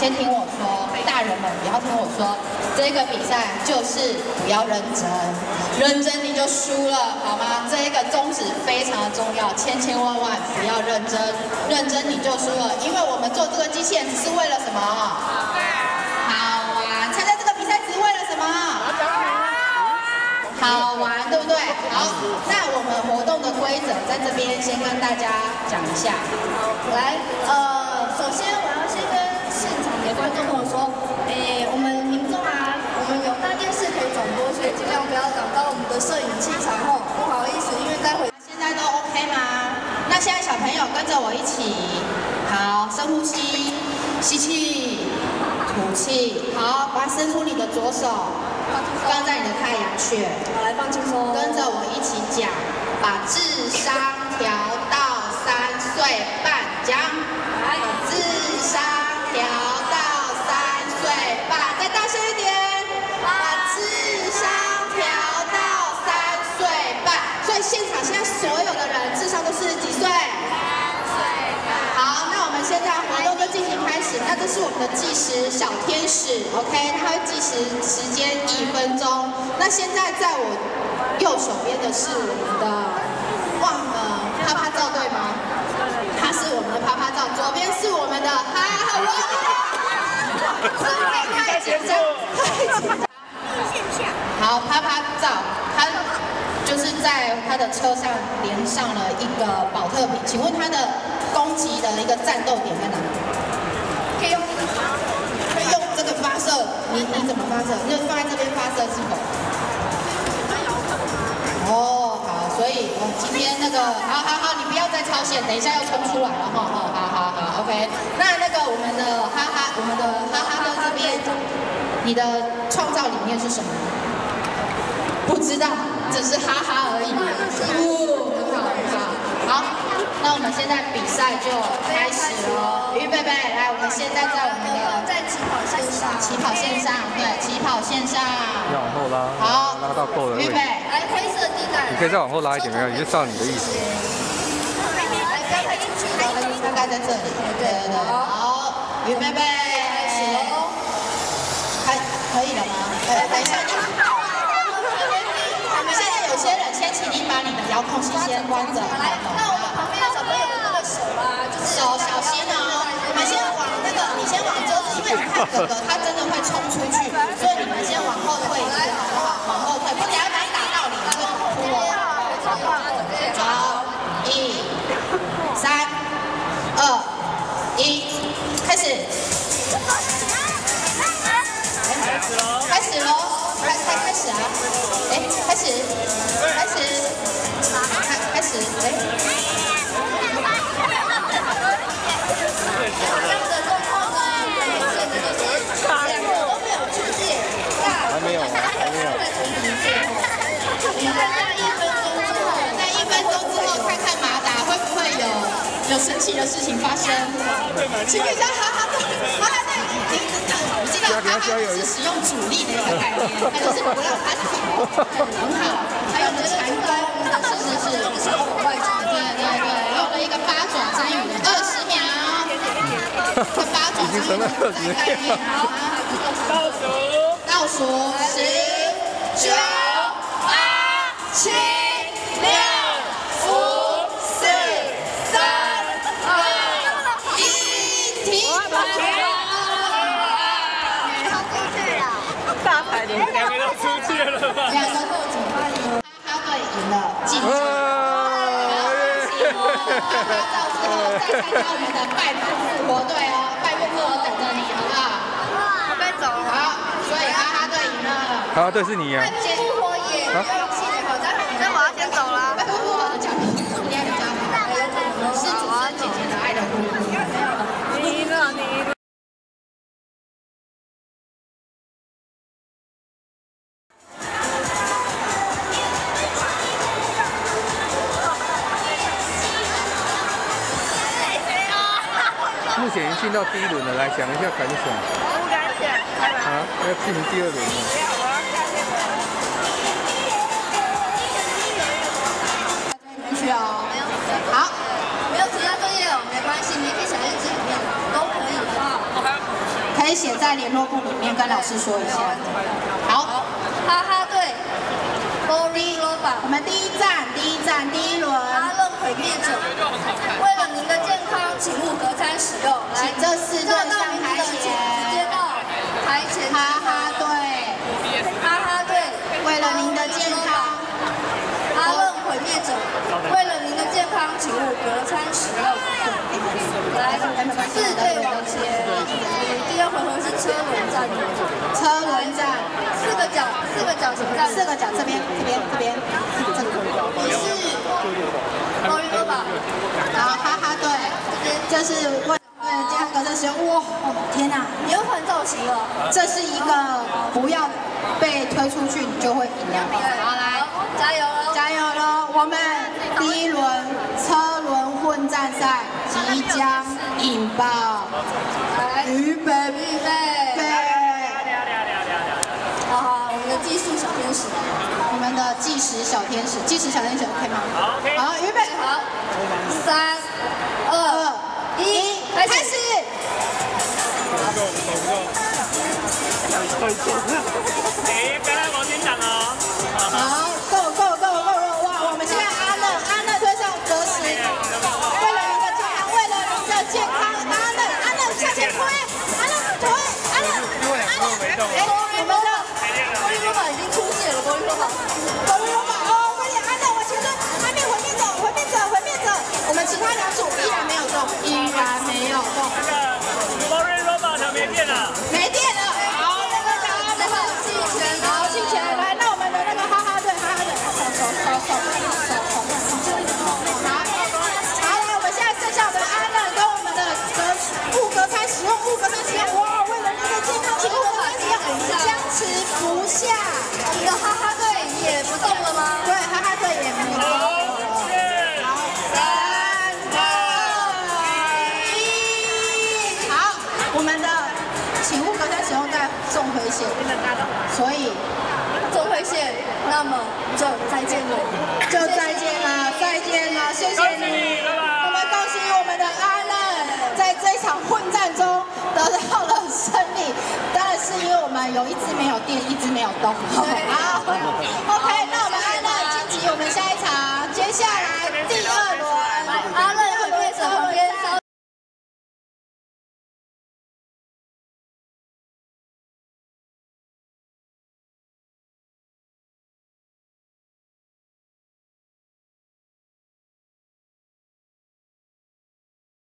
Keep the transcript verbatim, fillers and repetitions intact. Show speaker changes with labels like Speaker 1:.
Speaker 1: 先听我说，大人们不要听我说，这个比赛就是不要认真，认真你就输了，好吗？这一个宗旨非常的重要，千千万万不要认真，认真你就输了，因为我们做这个机器人只是为了什么？好玩，参加这个比赛只为了什么？好玩，对不对？好，那我们活动的规则在这边先跟大家讲一下。来，呃，首先我要先跟现场的观众朋友说，诶，我们民众啊，我们有大电视可以转播，所以尽量不要挡到我们的摄影器材哦。不好意思，因为待会现在都 OK 吗？那现在小朋友跟着我一起，好，深呼吸，吸气，吐气，好，把它伸出你的左手。放在你的太阳穴，好，来放轻松，跟着我一起讲，把智商调到三岁半，讲，把智商调到三岁半，再大声一点，把智商调到三岁半，所以现场现在所有的人智商都是几岁？好，那我们现在活动就进行开始。那这是我们的计时小天使 ，OK， 它会计时时间一分钟。那现在在我右手边的是我们的忘了啪啪照，对吗？它是我们的啪啪照，左边是我们的哈哈哇！太紧张，太紧张。好，啪啪照，它就是在它的车上连上了一个保特瓶，请问它的攻击的一个战斗点在哪里？可以用这个发射，可以用这个发射。你你怎么发射？你就放在这边发射是否？哦，好，所以我今天那个，好好好，你不要再超线，等一下要冲出来了哈，好好好好 ，OK。那那个我们的哈哈，我们的哈哈的这边，你的创造理念是什么？不知道，只是哈哈而已。哦，很好很好，好。那我们现在比赛就开始了，预备备，来，我们现在在我们的在起跑线上，起跑线上，对，起跑线上，
Speaker 2: 要往后拉，
Speaker 1: 好，
Speaker 2: 拉到够的位置。
Speaker 1: 预备，来，黑色地带，
Speaker 2: 你可以再往后拉一点，没有，你就照你的意思。
Speaker 1: 来，刚才进去的大概在这里，对对对，好，预备备，开始喽，还可以了吗？呃，等一下，你。现在有些人先请你把你的遥控器先关着，来，那我们旁边的小朋友的那个手啊，就是手小心哦，你们先往那个，你先往桌子，因为你看哥哥他真的会冲出去，所以你们先往后退一步，好不好？往后退，不然把你打到你，会哭哦。好，一、三、二、一，开始。开始喽，开开开始啊！哎，开始，开始，开开始，哎。这样的状况呢，现在就是两个都没有出界，
Speaker 2: 还没有，还没有。
Speaker 1: 你看在一分钟之后，在一分钟之后看看马达会不会有有神奇的事情发生。请问一下，哈哈队，哈哈队，你知道哈哈是使用主力的一个概念，它就是不让它跑，很好。还有我们的禅功，是是是，对对对，用了一个八爪章鱼的二十秒，这八爪章鱼的概念，倒数，倒数十、九、八、七、六、五、四、三、二、一，停！
Speaker 3: 大牌的两个都出界了吧？
Speaker 1: 两个后警哈哈队赢了，晋级。哈哈照之后再参加我们的拜父复活队哦，拜父复活等着你，好不好？
Speaker 3: 我该走了。
Speaker 1: 好，所以哈哈队赢了。
Speaker 2: 哈哈队是你呀？
Speaker 1: 拜父复活也不用谢谢好，待会
Speaker 3: 那我要先走了。
Speaker 1: 拜父复活的奖品，今天比较好，是主持人姐姐的爱的呼噜。
Speaker 3: 你呢？你。
Speaker 2: 目前已经进到第一轮了，来想一下感想。
Speaker 3: 不敢想。
Speaker 2: 啊，要进行第二轮了。
Speaker 1: 进去哦。好，没有暑假作业哦，没关系，你可以写在日记里面，都可以，好不好？可以写在联络簿里面跟老师说一下。好，
Speaker 3: 哈哈队 ，Boring Roba，
Speaker 1: 我们第一站，第一站，第一轮。
Speaker 3: 阿乐毁灭者，为了您的健康，请勿隔餐使用。来，
Speaker 1: 这四队上台前，
Speaker 3: 直接到台前。
Speaker 1: 哈哈队，
Speaker 3: 哈哈队，
Speaker 1: 为了您的健康。
Speaker 3: 阿乐毁灭者，为了您的健康，请勿隔餐使用。来，四队往前。第二回合是车轮战，
Speaker 1: 车轮战，
Speaker 3: 四个角，四个角形战，
Speaker 1: 四个角这边，这边，这边，这个。
Speaker 3: 你是高一哥吧？
Speaker 1: 然后哈哈队，这是为为了健康隔餐使用。哇，天哪！
Speaker 3: 你又换造型了。
Speaker 1: 这是一个不要被推出去，你就会赢了。
Speaker 3: 好，来，加油喽！
Speaker 1: 加油喽！我们第一轮车轮混战赛即将引爆。
Speaker 3: 来，
Speaker 1: 预备，
Speaker 3: 预备，好好，我们的技术小天使，
Speaker 1: 我们的计时小天使，计时小天使 OK 吗？
Speaker 2: 好 ，OK。
Speaker 1: 好，预备，
Speaker 3: 好，三、二、一，开始。
Speaker 2: 哎，刚刚往前挡哦。
Speaker 1: 好 ，Go Go Go Go Go！ 哇，我们现在阿乐阿乐推上得十，为了您的健康，为了您的健康，阿乐阿乐向前推，阿乐推，阿乐阿乐，哎，我们的
Speaker 3: 玻璃罗马已经出现了，玻璃罗马，
Speaker 1: 火龙龙马哦，快点阿乐往前推，阿面毁灭者，毁灭者，毁灭者，我们其他两组依然没有动，依然没有动。
Speaker 2: 那个波瑞罗马条没电了。
Speaker 1: 没电了，好，那个阿乐弃权，好弃权，来，那我们的那个哈哈队，哈哈队，手手手手手手手，好，好，来，我们现在剩下我们的阿乐跟我们的隔物隔餐使用，物隔餐使用，哇，为了您的健康，请物隔餐使用，僵持不下，
Speaker 3: 你的哈哈队也不动了吗？
Speaker 1: 对，哈哈队也没有动了，好，三二一，好，我们的请物隔餐使用在送回血，所以。
Speaker 3: 中会线，那么就再见了，
Speaker 1: 就再见了，再见了，谢谢你。我们恭喜我们的阿乐在这场混战中得到了胜利，当然是因为我们有一只没有电，一只没有动。好 ，OK， 那我们阿乐晋级我们下一场，接下来第二。